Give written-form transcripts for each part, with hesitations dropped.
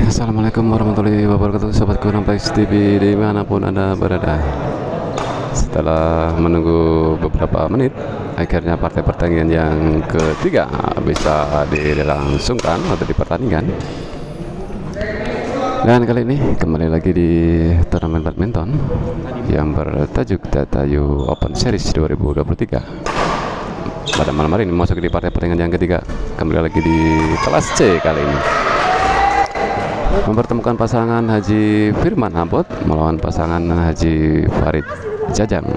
Assalamualaikum warahmatullahi wabarakatuh, sobat Kompleks TV dimanapun Anda berada. Setelah menunggu beberapa menit, akhirnya partai pertandingan yang ketiga bisa dilangsungkan atau dipertandingkan. Dan kali ini kembali lagi di turnamen badminton yang bertajuk Datayu Open Series 2023. Pada malam hari ini masuk di partai pertandingan yang ketiga, kembali lagi di kelas C kali ini. Mempertemukan pasangan Haji Firman Abot melawan pasangan Haji Farid Jajang.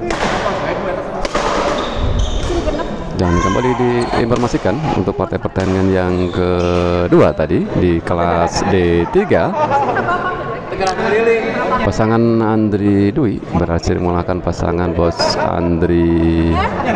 Dan kembali diinformasikan untuk partai pertandingan yang kedua tadi di kelas D3, pasangan Andri Dwi berhasil mengalahkan pasangan Bos Andri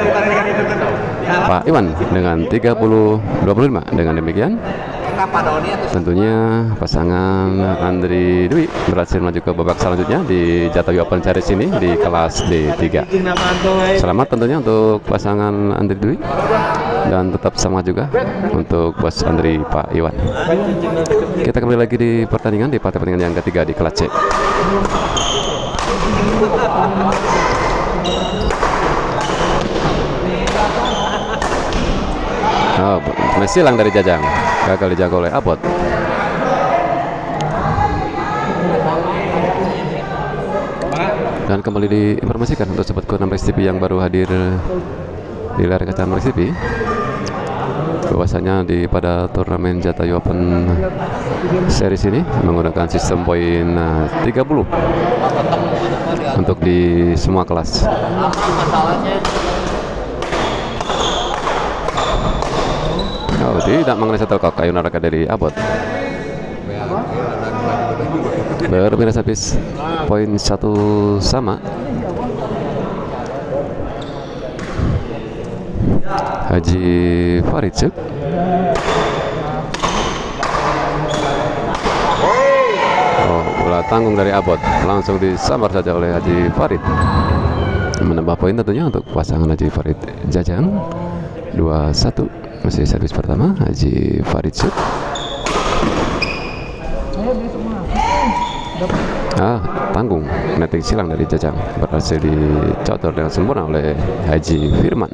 Pak Iwan dengan 30-25. Dengan demikian tentunya pasangan Andri Dwi berhasil maju ke babak selanjutnya di Datayu Open Series ini di kelas D3. Selamat tentunya untuk pasangan Andri Dwi dan tetap semangat juga untuk Bos Andri Pak Iwan. Kita kembali lagi di pertandingan di partai pertandingan yang ketiga di kelas C. Oh, silang dari Jajang, gagal dijaga oleh Abot. Dan kembali diinformasikan untuk sobat Kompleks TV yang baru hadir di layar kaca Kompleks TV, bahwasanya pada turnamen Datayu Open Series ini menggunakan sistem poin 30 untuk di semua kelas. Oh, tidak mengenai shuttlecock, kayu naraka dari Abot. Berbeda servis, poin 1 sama. Haji Farid cek. Oh, bola tanggung dari Abot langsung disambar saja oleh Haji Farid. Menambah poin tentunya untuk pasangan Haji Farid Jajang 2-1. Masih servis pertama Haji Farid Sud. Tanggung netting silang dari Jajang berhasil dicocor dengan sempurna oleh Haji Firman.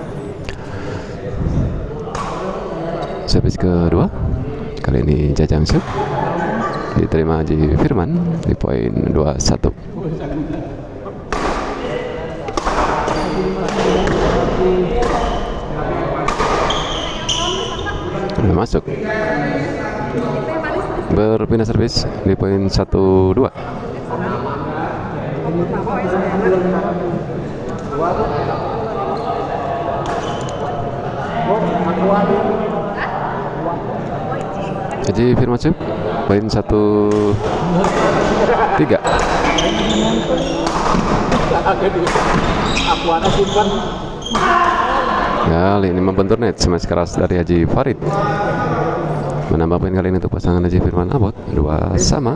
Servis kedua kali ini Jajang Sud diterima Haji Firman di poin 2-1. Masuk berpindah servis di poin 1-2. Jadi Firman Cip poin 1-3. Kali ini membentur net smash keras dari Haji Farid. Menambah poin kali ini untuk pasangan Haji Firman Abot 2 sama.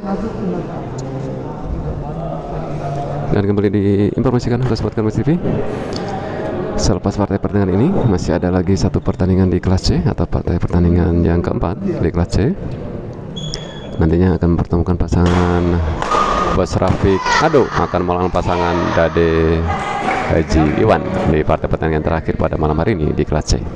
Dan kembali diinformasikan untuk sobat Kompleks TV, selepas partai pertandingan ini masih ada lagi satu pertandingan di kelas C atau partai pertandingan yang keempat di kelas C. Nantinya akan mempertemukan pasangan Bos Rafiq Ado akan melawan pasangan Dade Haji Iwan di partai pertandingan terakhir pada malam hari ini di kelas C.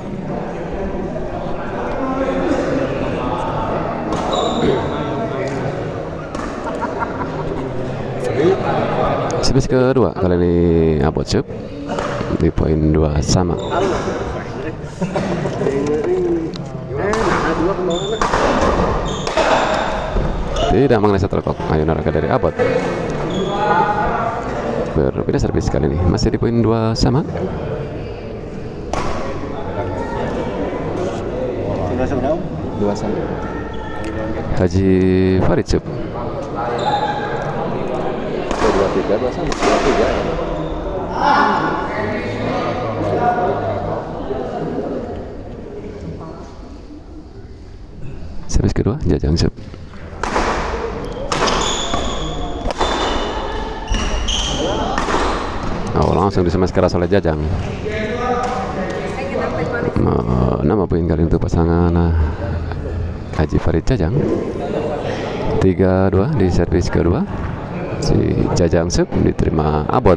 Servis kedua kali ini Abot Cup di poin 2 sama. Tidak mengenai shuttlecock, ayo naraka dari Abot. Berbeda servis kali ini masih di poin 2 sama. Haji Farid Cup 2-3 sama 2-3. Servis kedua Jajang Cup. Oh, langsung disemes keras oleh Jajang. Nama poin kali untuk pasangan Haji Farid Jajang. 3-2 di servis kedua. Si Jajang sub diterima Abot.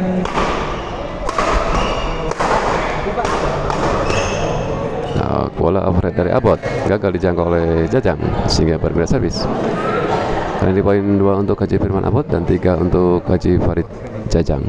Nah, bola overhead dari Abot gagal dijangkau oleh Jajang sehingga berbeda servis. Kali ini poin 2 untuk Haji Firman Abot dan 3 untuk Haji Farid Jajang.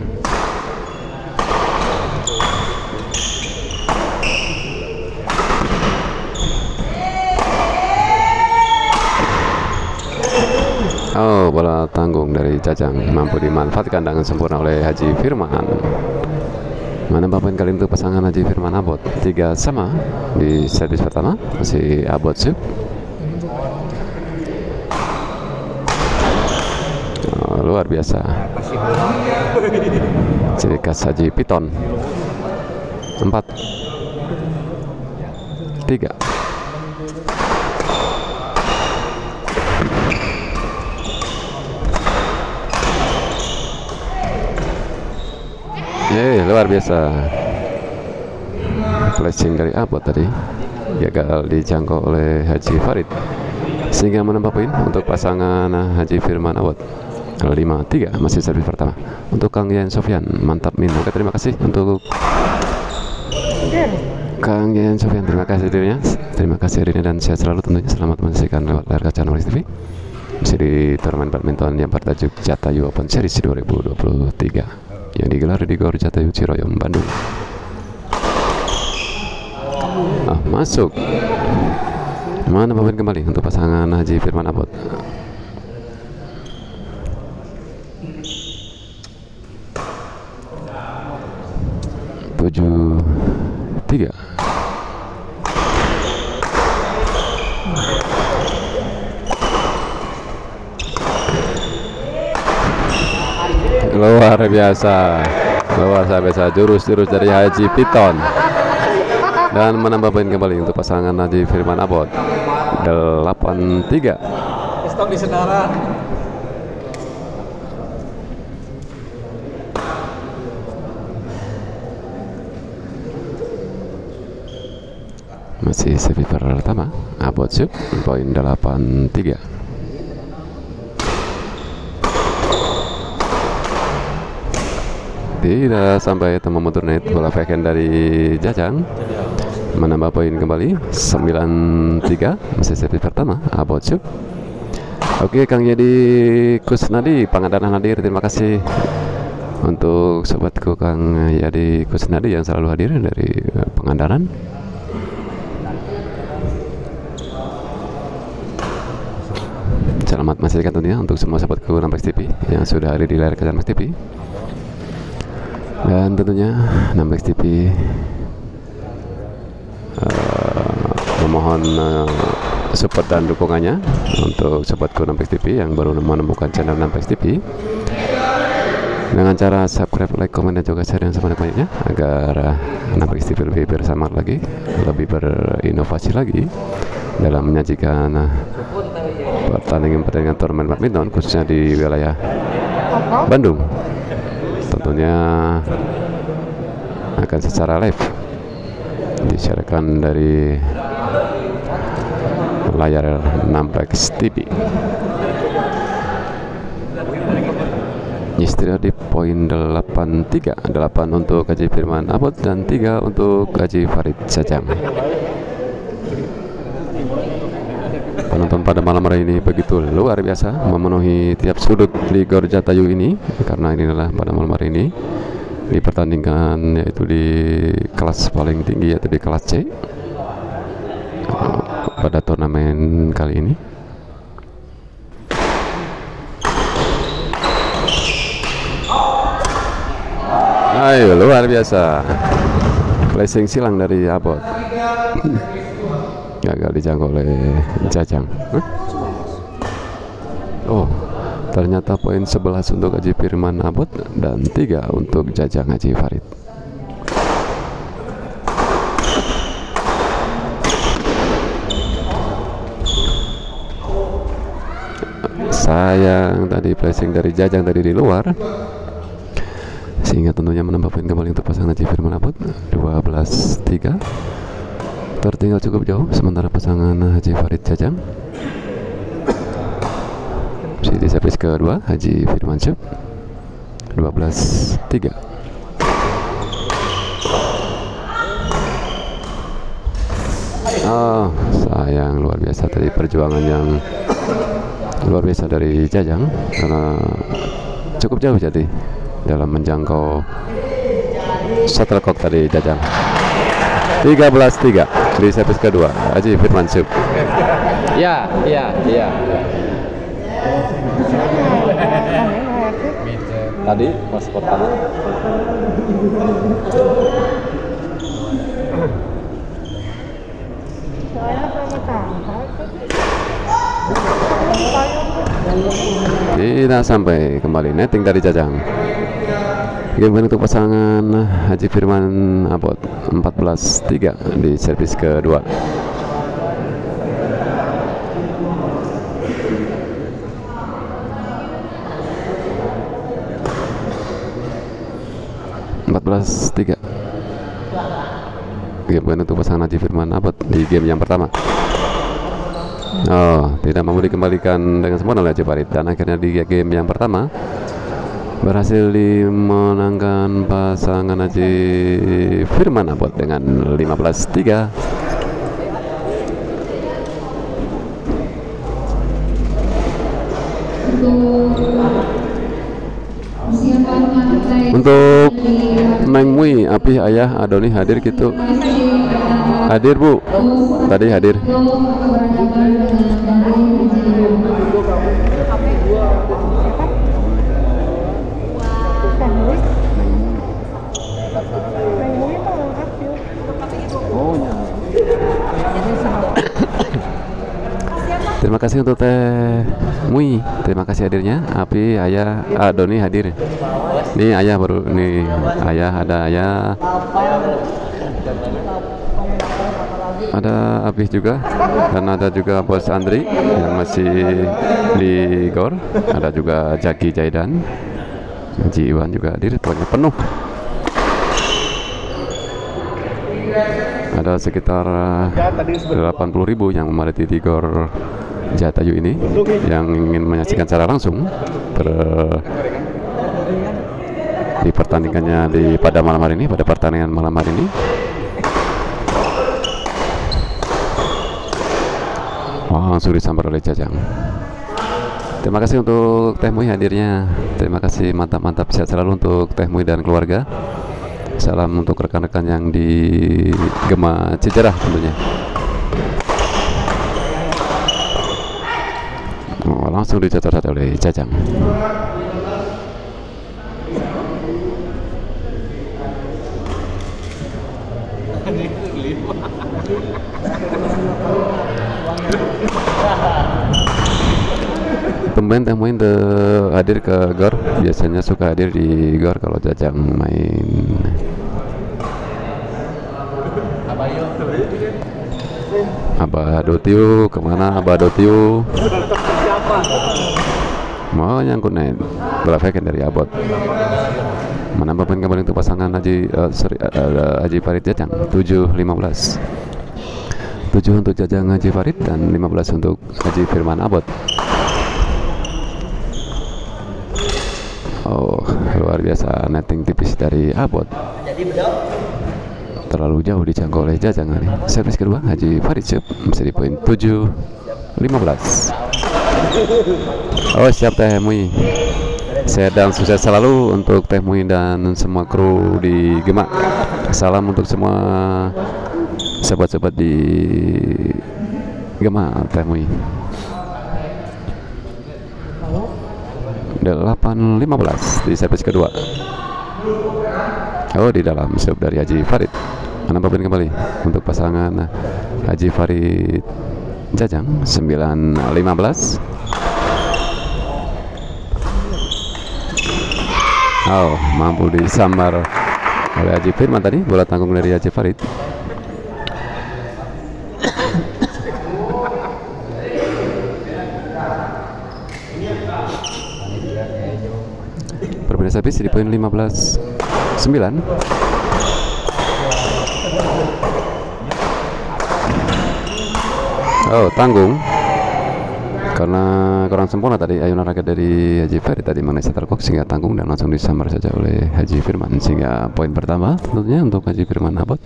Oh, bola tanggung dari Jajang mampu dimanfaatkan dengan sempurna oleh Haji Firman. Menambah poin kali untuk pasangan Haji Firman Abot. 3 sama di servis pertama, masih Abot sub. Oh, luar biasa. Ciri khas Haji Piton. 4-3. Luar biasa. Flashing dari Abot tadi gagal dijangkau oleh Haji Farid sehingga menambah poin untuk pasangan Haji Firman Abot. 5-3 masih servis pertama untuk Kang Yen Sofyan. Mantap Min. Oke, terima kasih untuk Kang Yen Sofyan. Terima kasih dirinya. Terima kasih dirinya dan sehat selalu tentunya. Selamat menyaksikan lewat layar kaca Nomalis TV. Masih di turnamen badminton yang bertajuk Jatayu Open Series 2023 yang digelar di Gor Jatayu Ciroyom, Bandung. Masuk. Mana pemain kembali untuk pasangan Haji Firman Abot. Tujuh 3. Luar biasa, jurus-jurus dari Haji Piton dan menambah poin kembali untuk pasangan Haji Firman Abot. 8-3. Stok di saudara. Masih servis pertama Abot sub, poin 8-3. Tidak sampai temu motor net. Bola backhand dari Jajang menambah poin kembali. 9-3 masih servis pertama Abot sub. Oke, Kang Yadi Kusnadi Pangandaran hadir. Terima kasih untuk sobatku Kang Yadi Kusnadi yang selalu hadir dari Pangandaran. Selamat menyaksikan tentunya untuk semua sahabatku Nampex TV yang sudah hadir di layar kaca Nampex TV. Dan tentunya Nampex TV memohon support dan dukungannya untuk sobatku Nampex TV yang baru menemukan channel Nampex TV dengan cara subscribe, like, komen, dan juga share yang sebanyak-banyaknya agar Nampex TV lebih bersemangat lagi, lebih berinovasi lagi dalam menyajikan pertandingan turnamen badminton khususnya di wilayah Bandung. Tentunya akan secara live disiarkan dari layar Nampex TV. Istirahat di poin 8-3. 8 untuk Haji Firman Abot dan 3 untuk Haji Farid Jajang. Penonton pada malam hari ini begitu luar biasa, memenuhi tiap sudut di Gor Jatayu ini, karena ini adalah pada malam hari ini dipertandingkan yaitu di kelas paling tinggi, yaitu di kelas C pada turnamen kali ini. Ayo, luar biasa, flashing silang dari Abot. Gagal dijangkau oleh Jajang. Oh, ternyata poin 11 untuk Haji Firman Abot dan 3 untuk Jajang Haji Farid. Sayang tadi flashing dari Jajang tadi di luar, sehingga tentunya menambah poin kembali untuk pasangan Haji Firman Abot. 12-3. tertinggal cukup jauh sementara pasangan Haji Farid Jajang di servis kedua Haji Firmansyah 12-3. Oh, sayang, luar biasa tadi perjuangan yang luar biasa dari Jajang karena cukup jauh jadi dalam menjangkau shuttlecock tadi Jajang. 13-3 di servis kedua Haji Firmansyah. Ya. Tadi pas pertama. Tidak sampai, kembali netting dari Jajang. Game untuk pasangan Haji Firman Abot 14-3 di servis kedua. Game untuk pasangan Haji Firman Abot di game yang pertama. Oh, tidak mampu dikembalikan dengan sempurna oleh Haji Farid dan akhirnya di game yang pertama berhasil dimenangkan pasangan Haji Firman Abot dengan 15-3. Untuk Neng Mui Apih ayah Adoni hadir gitu. Hadir Bu, tadi hadir. Terima kasih untuk Teh Mui, terima kasih hadirnya. Api, ayah, Doni hadir. Nih ayah baru, nih ayah, ada Api juga, dan ada juga Bos Andri yang masih di GOR. Ada juga Jaki Jaidan, Haji Iwan juga hadir, tuanya penuh. Ada sekitar 80.000 yang memadati di GOR Jatayu ini yang ingin menyaksikan secara langsung di pertandingannya pada malam hari ini, pada pertandingan malam hari ini. Wah, langsung disambar oleh Jajang. Terima kasih untuk Teh Mui hadirnya. Terima kasih, mantap sehat selalu untuk Teh Mui dan keluarga. Salam untuk rekan-rekan yang di Gema Cicerah tentunya. Oh, langsung dicatat oleh Jajang. Tumben Teh Muin hadir ke GOR, biasanya suka hadir di GOR kalau Jajang main. Abah Dotiu, kemana Abah Dotiu? Mau nyangkut naik belafakan dari Abot. Menambah poin kembali untuk pasangan Haji Farid Jajang 7-15. 7 untuk Jajang Haji Farid dan 15 untuk Haji Firman Abot. Oh, luar biasa netting tipis dari Abot. Terlalu jauh dijangkau oleh Jajang nih. Servis kedua Haji Farid masih di poin 7-15. Oh, siap Teh Mui. Sedang sukses selalu untuk Teh Mui dan semua kru di Gema. Salam untuk semua sobat-sobat di Gema Teh Mui. 8-15 di servis kedua. Oh, di dalam sub dari Haji Farid. Menambah poin kembali untuk pasangan Haji Farid Jajang 9-15. Oh, mampu disambar oleh Haji Firman tadi, bola tanggung dari Haji Farid. Berbeda servis di poin 15-9. Oh, tanggung karena kurang sempurna tadi ayunan raket dari Haji Farid tadi mengenai shuttlecock, sehingga tanggung dan langsung disambar saja oleh Haji Firman, sehingga poin pertama tentunya untuk Haji Firman Abot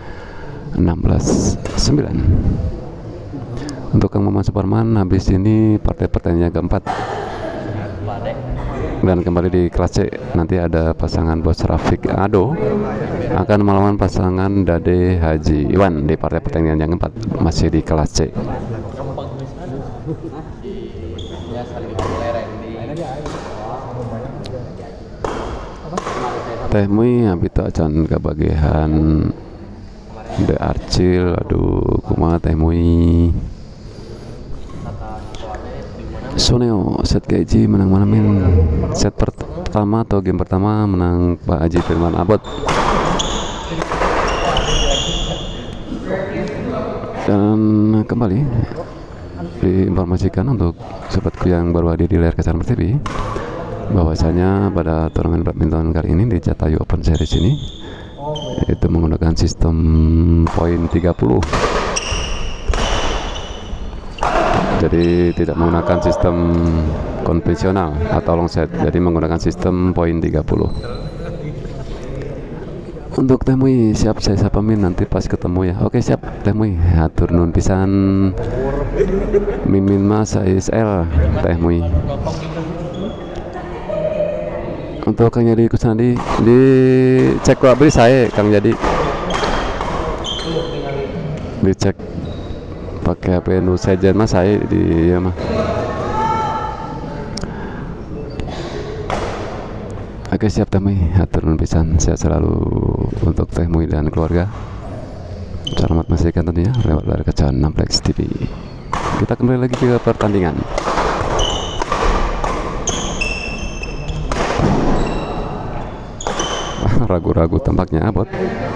16-9. Untuk Kang Maman Suparman, habis ini partai pertandingan keempat dan kembali di kelas C. Nanti ada pasangan Bos Rafiq Ado akan melawan pasangan Dade Haji Iwan di partai pertandingan yang keempat, masih di kelas C. Teh Mui habis acan kebagian De Arcil, aduh kumaha Teh Mui. Suneo set keji menang manamin set pertama atau game pertama menang Pak Haji Firman Abot. Dan kembali diinformasikan untuk sobatku yang baru hadir di layar kaca Smart TV bahwasanya pada turnamen badminton kali ini di Jatayu Open Series ini itu menggunakan sistem poin 30. Jadi tidak menggunakan sistem konvensional atau long set, jadi menggunakan sistem poin 30. Untuk Teh Mui siap, saya sapamin nanti pas ketemu ya. Oke siap Teh Mui, atur nun pisan. Mimin mas ASL Teh Mui. Untuk Kang Jadi Kusnadi dicek kok beli saya Kang Jadi, dicek pakai HP nu sejen mas saya di ya mah. Oke siap Teh Mui, atur nuhun pisan, sehat selalu untuk Teh Mui dan keluarga. Selamat menyaksikan tentunya lewat layar kaca Namplex TV. Kita kembali lagi ke pertandingan. Ragu-ragu tampaknya Abot.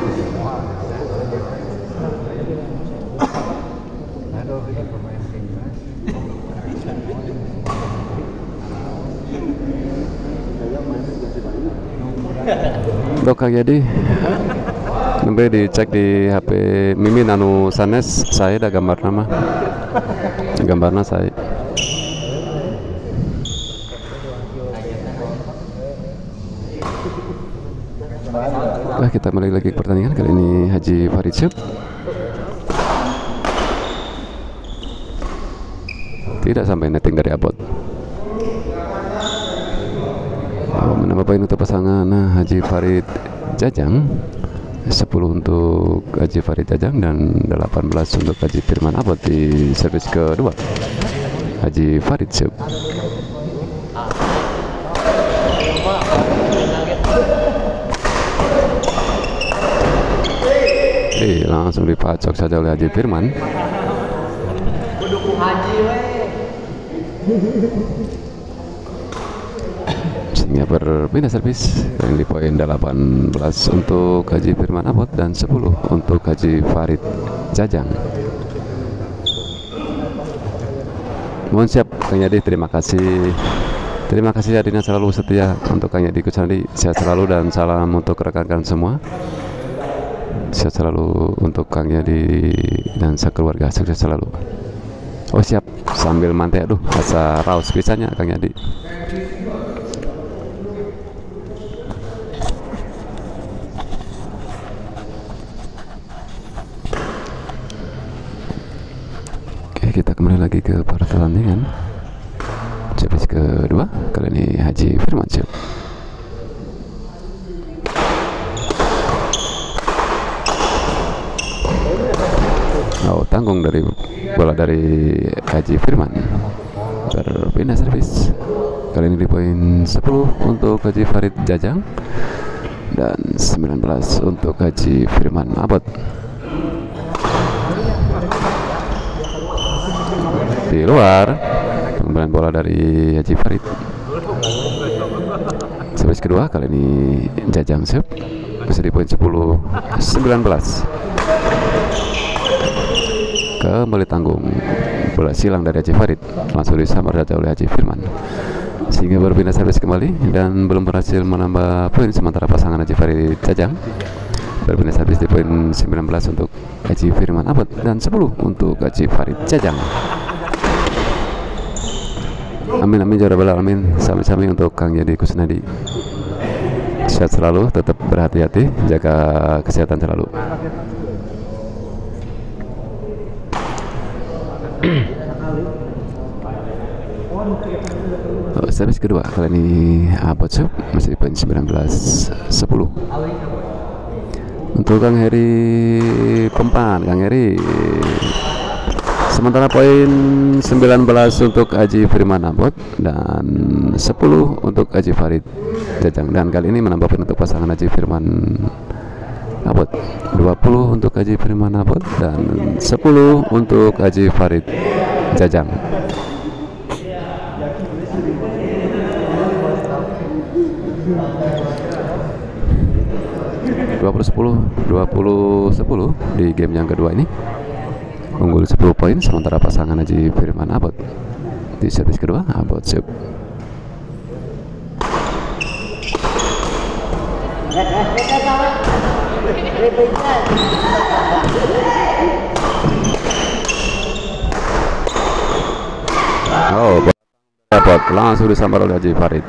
Dok Kang Jadi nembe dicek di HP Mimin anu sanes saya ada gambar nama gambarnya saya. Nah, kita kembali lagi ke pertandingan kali ini Haji Farid Syub tidak sampai netting dari Abot. Menambah poin untuk pasangan Haji Farid Jajang, 10 untuk Haji Farid Jajang dan 18 untuk Haji Firman Abot di servis kedua Haji Farid Syub. Langsung dipacok saja oleh Haji Firman. Sehingga berpindah servis yang di poin 18 untuk Haji Firman Abot dan 10 untuk Haji Farid Jajang. Mohon siap Kang Yadi, terima kasih. Terima kasih hadirnya selalu setia untuk Kang Yadi Kusnadi. Sehat selalu dan salam untuk rekan-rekan semua. Sehat selalu untuk Kang Yadi dan sekeluarga, sukses selalu. Oh siap, sambil mantai, aduh asa raus pisahnya Kang Yadi. Oke, kita kembali lagi ke pertandingan servis kedua, kali ini Haji Firman Syub. Oh, tanggung dari bola dari Haji Firman. Berpindah servis. Kali ini di poin 10 untuk Haji Farid Jajang dan 19 untuk Haji Firman Abot. Di luar, pengembalian bola dari Haji Farid. Servis kedua kali ini Jajang Syub. Bisa di poin 10-19. Kembali tanggung, bola silang dari Haji Farid langsung disambar saja oleh Haji Firman, sehingga berpindah servis kembali dan belum berhasil menambah poin. Sementara pasangan Haji Farid Jajang berpindah servis di poin 19 untuk Haji Firman Abot, dan 10 untuk Haji Farid Jajang. Amin amin ya rabbal alamin. Sami-sami untuk Kang Yadi Kusnadi. Sehat selalu, tetap berhati-hati, jaga kesehatan selalu. Servis kedua kali ini Abot Sub masih di poin 19-10. Untuk Kang Heri Pempan, Kang Heri sementara poin 19 untuk Haji Firman Abot dan 10 untuk Haji Farid Jajang, dan kali ini menambah poin untuk pasangan Haji Firman Abot 20 untuk Haji Firman Abot dan 10 untuk Haji Farid Jajang. (20-10 di game yang kedua ini, unggul 10 poin sementara pasangan Haji Firman Abot. Di servis kedua Abot Sub. Oh, Abot langsung disambar oleh Haji Farid.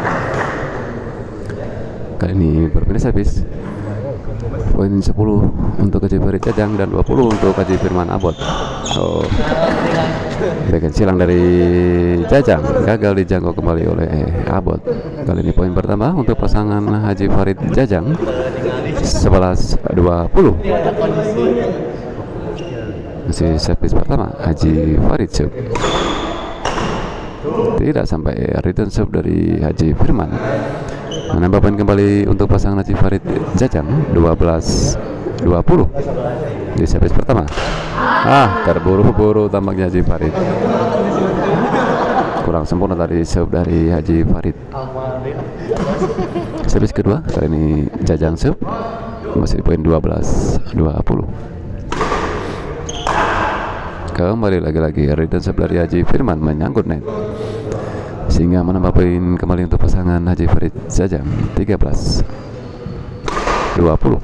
Kali ini berpindah servis. Poin 10 untuk Haji Farid Jajang dan 20 untuk Haji Firman Abot. Oh, backhand silang dari Jajang gagal dijangkau kembali oleh Abot. Kali ini poin pertama untuk pasangan Haji Farid Jajang 11-20. Masih servis pertama Haji Farid Sub. Tidak sampai, return sub dari Haji Firman. Menambah poin kembali untuk pasangan Haji Farid Jajang 12-20 di servis pertama. Terburu-buru tampaknya Haji Farid. Kurang sempurna tadi sub dari Haji Farid. Servis kedua kali ini Jajang sub masih di poin 12-20. Kembali lagi-lagi return sub dari Haji Firman menyangkut net, sehingga menambah poin kembali untuk pasangan Haji Farid Jajang 13-20.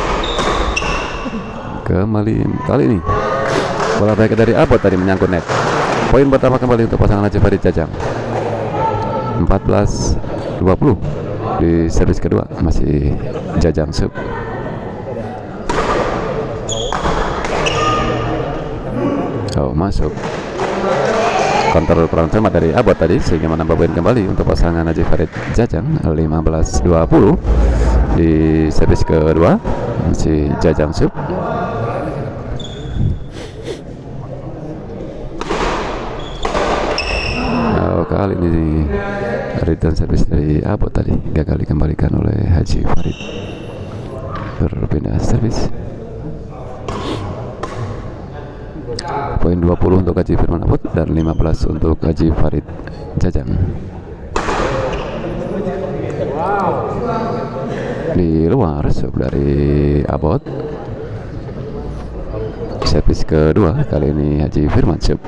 Kembali kali ini bola baik dari Abot tadi menyangkut net. Poin pertama kembali untuk pasangan Haji Farid Jajang 14-20 di servis kedua masih Jajang sub. Oh, masuk. Kontrol kurang cermat dari Abot tadi sehingga menambah poin kembali untuk pasangan Haji Farid Jajang 15-20 di servis kedua masih Jajang sub. Kali ini return service dari Abot tadi gagal dikembalikan oleh Haji Farid. Berpindah service. Poin 20 untuk Haji Firman Abot dan 15 untuk Haji Farid Jajang. Di luar sub dari Abot. Servis kedua kali ini Haji Firman sub.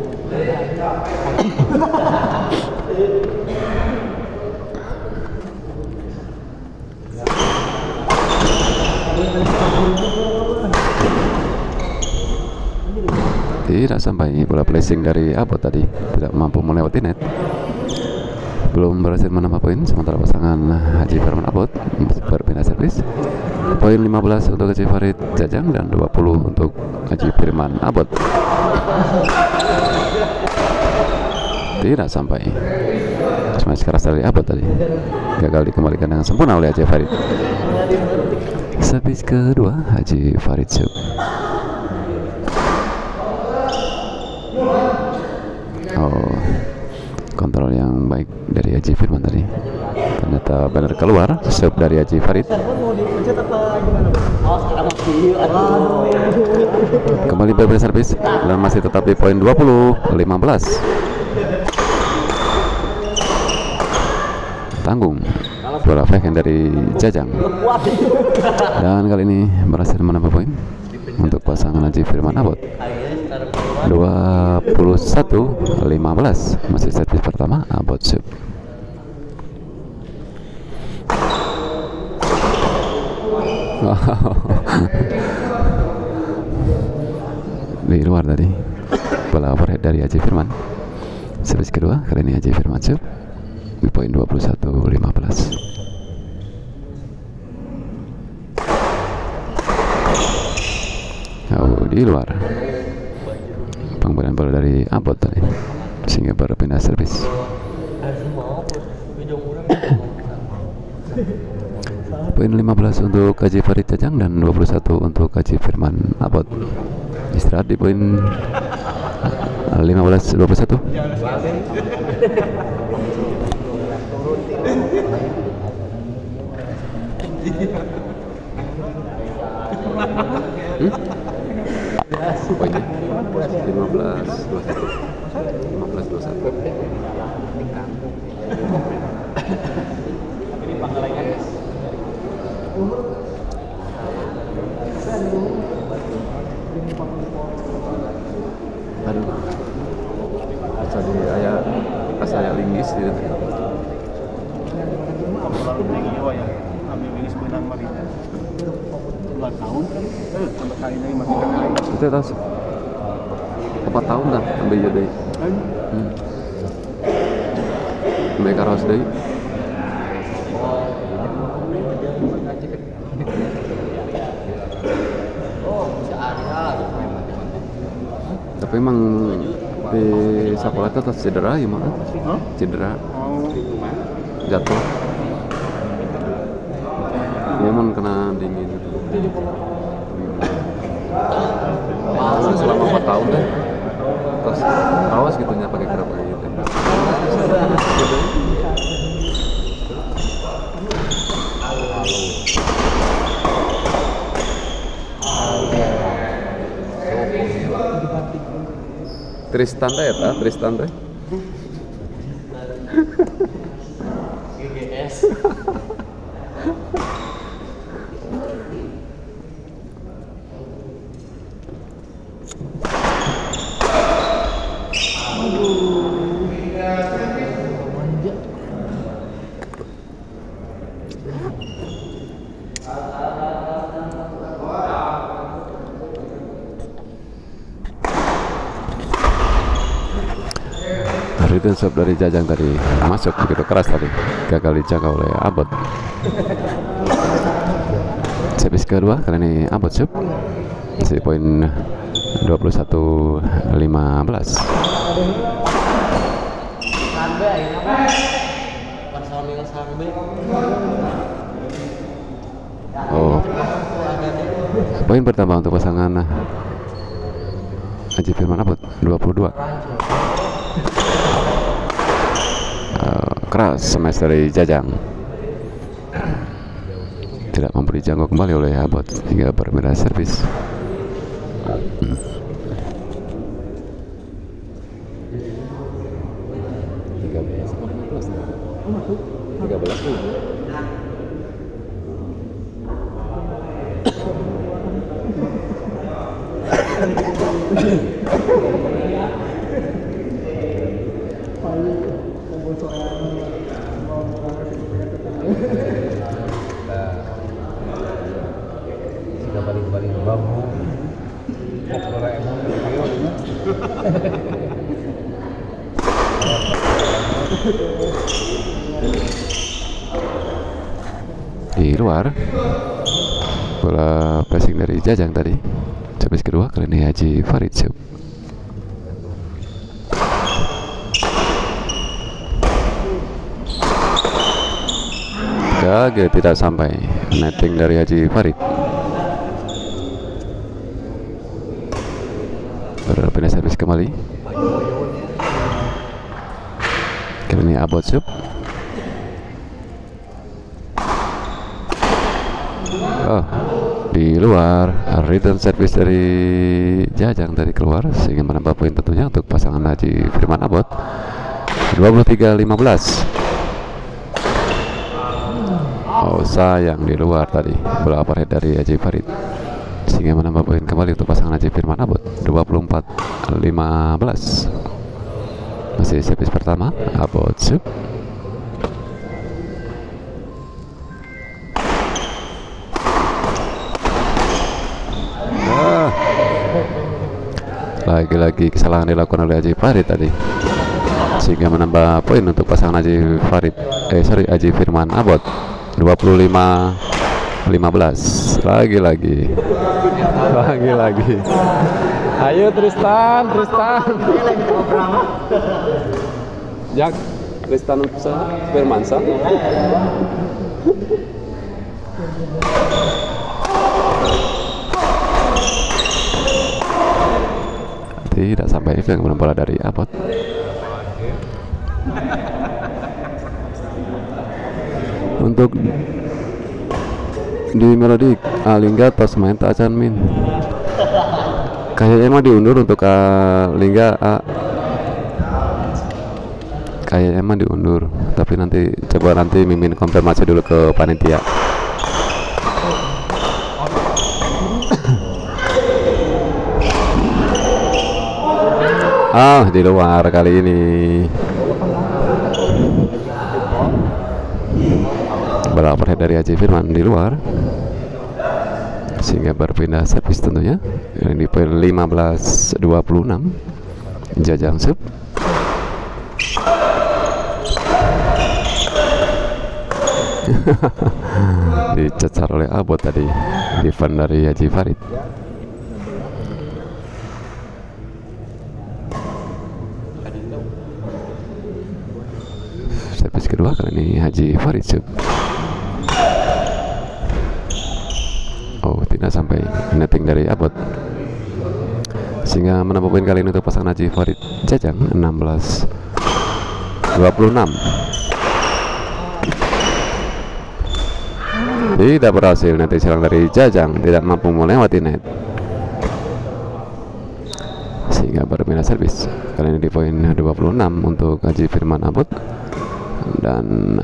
Tidak sampai, bola placing dari Abot tadi tidak mampu melewati net, belum berhasil menambah poin. Sementara pasangan Haji Firman Abot berpindah servis. Poin 15 untuk Haji Farid Jajang dan 20 untuk Haji Firman Abot. Tidak sampai, smash keras dari Abot tadi gagal dikembalikan dengan sempurna oleh Haji Farid. Servis kedua Haji Farid sub. Oh, kontrol yang baik dari Haji Firman tadi ternyata benar keluar sub dari Haji Farid. Kembali berbeda servis dan masih tetap di poin 20-15. Tanggung bola backhand dari Jajang, dan kali ini berhasil menambah poin untuk pasangan Haji Firman Abot 21-15. Masih servis pertama Abot sub. di luar tadi. Bola overhead dari Haji Firman. Servis kedua kali ini Haji Firman Cup di poin 21-15. Di luar. Pengembalian bola dari Abot tadi sehingga berpindah servis. Poin 15 untuk Haji Farid Jajang dan 21 untuk Haji Firman Abot. Istirahat di poin 15-21. Poinnya 15-21. Aduh, jadi ayah pas saya linggis gitu. Itu tas 4 tahun kan ambil jadi. Mereka harus deh. Tapi emang di sekolah itu atas cedera ya mah? Cedera, jatuh. Dia emang kena dingin. Selama 4 tahun deh. Terus awas gitunya pakai kerap kayak gitu. Tristan teh eta, Tristan teh. GGS. Return serve dari Jajang tadi masuk begitu keras tadi, gagal dijaga oleh Abot. Servis kedua kali ini Abot serve masih poin 21-15. Oh, poin bertambah untuk pasangan Haji Firman Abot 22. Keras smash dari Jajang, tidak mampu dijangkau kembali oleh Abot hingga berpindah servis. Di luar, bola passing dari Jajang tadi. Servis kedua kali ini Haji Farid Syuk. Gagal, tidak sampai. Netting dari Haji Farid. Berpindah servis kembali. Kali ini Abot Syuk. Oh, di luar. Return service dari Jajang dari keluar sehingga menambah poin tentunya untuk pasangan Haji Firman Abot 23-15. Oh, sayang di luar tadi bola overhead dari Haji Farid sehingga menambah poin kembali untuk pasangan Haji Firman Abot 24-15. Masih servis pertama Abot Syuk. lagi-lagi kesalahan dilakukan oleh Haji Farid tadi, sehingga menambah poin untuk pasangan Haji Farid Haji Firman Abot 25-15. Lagi-lagi ayo Tristan Jak Tristan Firmansyah. Tidak sampai dengan bola dari Abot. Untuk di Melodik Lingga tos main tak acan min. Kayaknya mah diundur untuk Lingga kayaknya mah diundur, tapi nanti coba Mimin konfirmasi dulu ke panitia. Di luar kali ini. Bola overhead dari Haji Firman di luar, sehingga berpindah servis tentunya. Ini di poin 15-26 Jajang sub. Dicecar oleh Abot tadi, defend dari Haji Farid. Servis kedua kali ini Haji Farid sub. Tidak sampai, netting dari Abot, sehingga menambah poin kali ini untuk pasangan Haji Farid Jajang 16-26. Tidak berhasil, netting serang dari Jajang tidak mampu melewati net, sehingga berpindah servis kali ini di poin 26 untuk Haji Firman Abot dan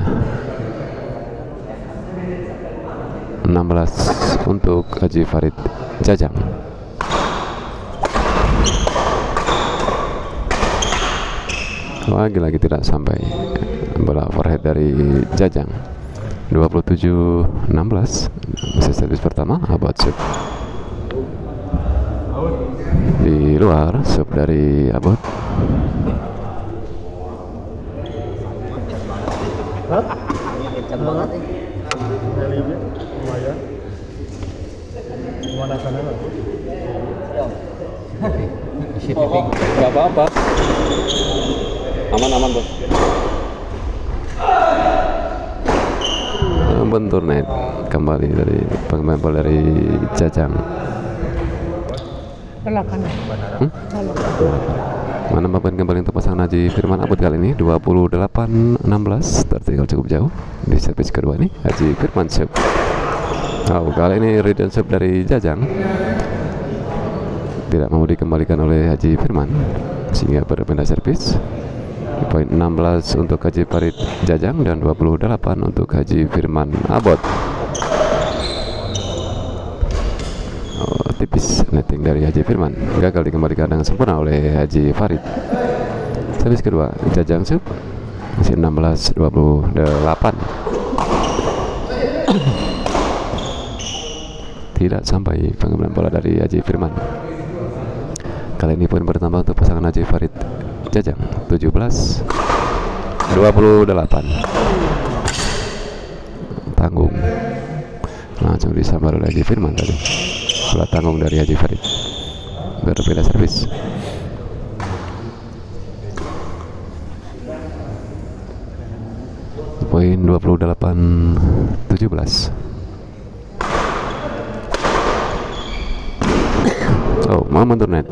16 untuk Haji Farid Jajang. Lagi-lagi tidak sampai, bola overhead dari Jajang 27-16. Masih servis pertama Abot sub di luar, sub dari Abot. Gak apa-apa, aman bos. Bentur net kembali dari pemain bola dari Jajang. Mana papan kembali untuk pasangan Haji Firman Abot kali ini 28-16, tertinggal cukup jauh di servis kedua ini Haji Firman sub. Kali ini return sub dari Jajang tidak mau dikembalikan oleh Haji Firman, sehingga berpindah servis. Poin 16 untuk Haji Farid Jajang dan 28 untuk Haji Firman Abot. Tipis netting dari Haji Firman, gagal dikembalikan dengan sempurna oleh Haji Farid. Servis kedua Jajang sub masih 16-28. Tidak sampai pengambilan bola dari Haji Firman. Kali ini poin bertambah untuk pasangan Haji Farid Jajang 17-28. Tanggung langsung disambar oleh Haji Firman tadi. Bola tanggung dari Haji Farid. Berbeda servis. Poin 28-17. Mau mentur net.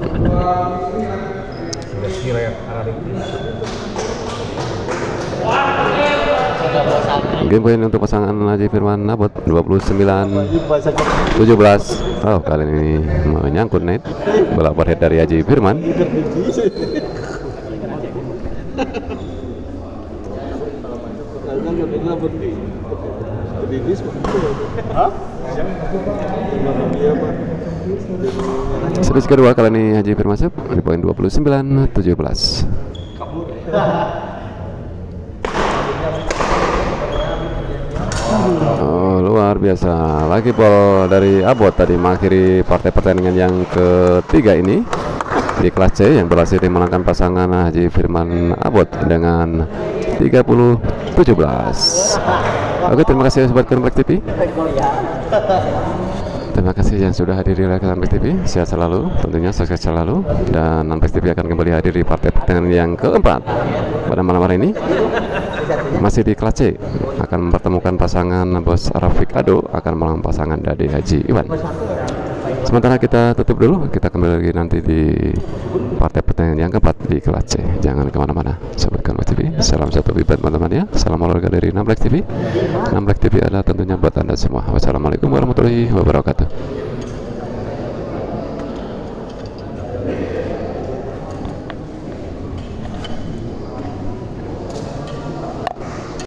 Game poin untuk pasangan Haji Firman Abot 29-17. Kali ini menyangkut net. Bola overhead dari Haji Firman. Servis kedua kali ini Haji Firman sub di poin 29-17. Luar biasa, lagi ball dari Abot tadi mengakhiri partai pertandingan yang ketiga ini. di kelas C yang berhasil dimenangkan pasangan Haji Firman Abot dengan 30-17. Oke, terima kasih sobat Kompleks TV. Terima kasih yang sudah hadir di layar Kompleks TV. Sehat selalu, tentunya sukses selalu. Dan Kompleks TV akan kembali hadir di partai pertandingan yang keempat pada malam hari ini. Masih di kelas C, akan mempertemukan pasangan Bos Rafiq Ado akan melawan pasangan Dade Haji Iwan. Sementara kita tutup dulu, kita kembali lagi nanti di partai pertandingan yang keempat di kelas C. Jangan kemana-mana, sobat Kompleks TV. Salam satu bibit teman-teman ya. Salam olahraga dari Kompleks TV. Kompleks TV adalah tentunya buat Anda semua. Wassalamualaikum warahmatullahi wabarakatuh.